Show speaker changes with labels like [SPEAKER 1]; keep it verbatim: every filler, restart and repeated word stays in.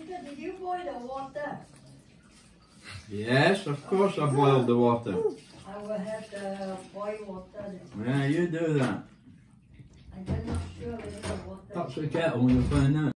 [SPEAKER 1] Peter, did you boil the water?
[SPEAKER 2] Yes, of course I boiled the water.
[SPEAKER 1] I will have the boiled water then.
[SPEAKER 2] Yeah, you do that.
[SPEAKER 1] I'm not sure whether the water...
[SPEAKER 2] Touch the kettle when you find out.